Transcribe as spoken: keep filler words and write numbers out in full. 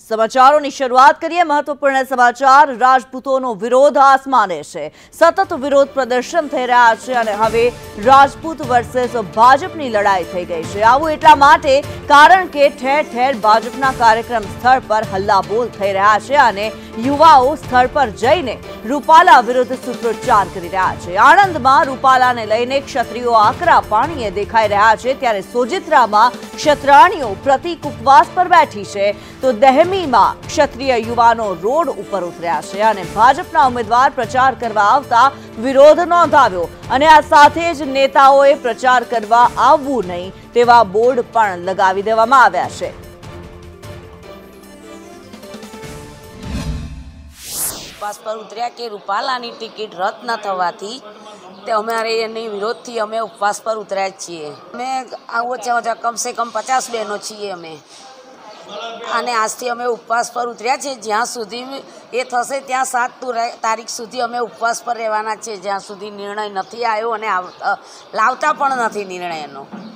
સમાચારોની શરૂઆત કરીએ। મહત્વપૂર્ણ સમાચાર। રાજપૂતોનો વિરોધ આસમાને છે। સતત વિરોધ પ્રદર્શન થઈ રહ્યા છે અને હવે રાજપૂત વર્સેસ ભાજપની લડાઈ થઈ ગઈ છે। આવું એટલા માટે કારણ કે ઠેર ઠેર ભાજપના કાર્યક્રમ સ્થળ પર હલ્લાબોલ થઈ રહ્યા છે અને યુવાઓ સ્થળ પર જઈને રૂપાલા વિરુદ્ધ સૂત્રોચ્ચાર કરી રહ્યા છે। આણંદમાં રૂપાલાને લઈને ક્ષત્રિયો આકરા પાણીએ દેખાઈ રહ્યા છે, ત્યારે સોજિત્રામાં ક્ષત્રાણીઓ પ્રતિક ઉપવાસ પર બેઠી છે, તો દહેમીમાં ક્ષત્રિય યુવાનો રોડ ઉપર ઉતર્યા છે અને ભાજપના ઉમેદવાર પ્રચાર કરવા આવતા વિરોધ નોંધાવ્યો અને આ સાથે જ નેતાઓએ પ્રચાર કરવા આવવું નહીં તેવા બોર્ડ પણ લગાવી દેવામાં આવ્યા છે। ઉપવાસ પર ઉતર્યા કે રૂપાલાની ટિકિટ રદ ન થવાથી તે અમારે એની વિરોધથી અમે ઉપવાસ પર ઉતર્યા છીએ। અમે ઓછા ઓછા કમસે કમ પચાસ બહેનો છીએ અમે, અને આજથી અમે ઉપવાસ પર ઉતર્યા છે। જ્યાં સુધી એ થશે ત્યાં સાત તારીખ સુધી અમે ઉપવાસ પર રહેવાના છે, જ્યાં સુધી નિર્ણય નથી આવ્યો અને લાવતા પણ નથી નિર્ણયનો।